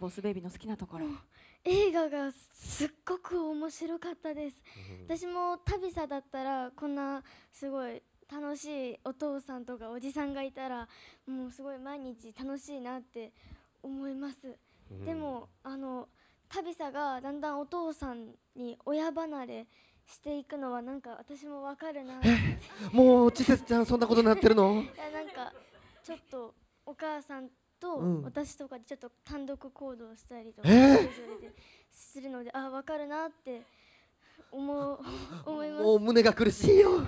ボスベイビーの好きなところ。 映画がすっごく面白かったです。私も旅サだったらこんなすごい楽しいお父さんとかおじさんがいたらもうすごい毎日楽しいなって思います。でも旅サがだんだんお父さんに親離れしていくのはなんか私もわかるなって。 もうちせちゃんそんなことになってるの？ いやなんかちょっとお母さんと私とかでちょっと単独行動したりとかそれぞれでするので、あ、分かるなって思います。 もう胸が苦しいよ。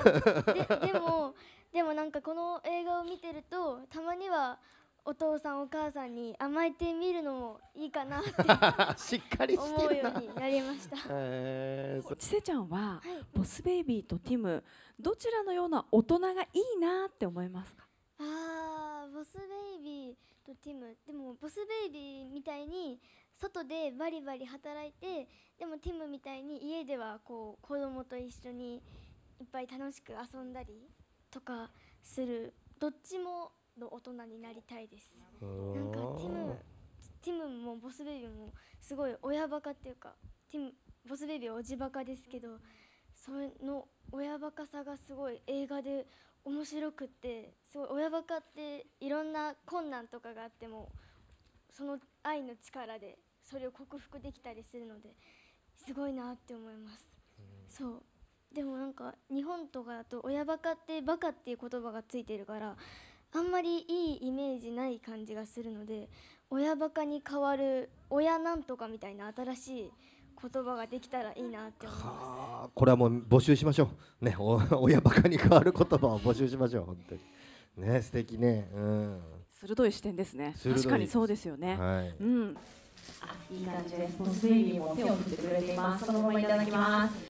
でもなんかこの映画を見てるとたまにはお父さんお母さんに甘えてみるのもいいかなってしっかりし思うてるな。 ようになりました。 ちせちゃんは、 はい、 ボスベイビーとティムどちらのような大人がいいなって思いますか？ ボスベイビーとティム、でもボスベイビーみたいに外でバリバリ働いて、でもティムみたいに家ではこう子供と一緒にいっぱい楽しく遊んだりとかする、どっちもの大人になりたいです。なんかティムもボスベイビーもすごい親バカっていうか、ボスベイビーはおじバカですけど、その親バカさがすごい映画で面白くって、すごい親バカっていろんな困難とかがあってもその愛の力でそれを克服できたりするのですごいなって思います。そうでもなんか日本とかだと親バカってバカっていう言葉がついてるからあんまりいいイメージない感じがするので、親バカに代わる親なんとかみたいな新しい言葉ができたらいいなって思います。 これはもう募集しましょうね。親バカに代わる言葉を募集しましょう。本当にね、素敵ね。 鋭い視点ですね。 鋭い確かにそうですよね。 はい。 うん。いい感じです。ボスベイビーも手を振ってくれています。そのままいただきます。